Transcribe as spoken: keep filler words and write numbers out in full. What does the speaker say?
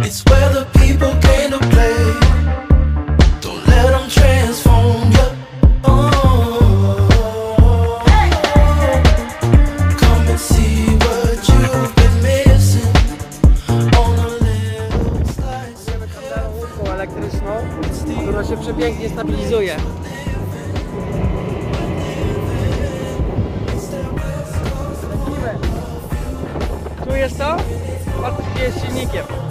It's where the people came to play. Don't let them transform you. Oh, come and see what you've been missing on a little slice. Candela łódką elektryczną, która się przepięknie stabilizuje. Czujesz to? Patrz, gdzie jest silnikiem.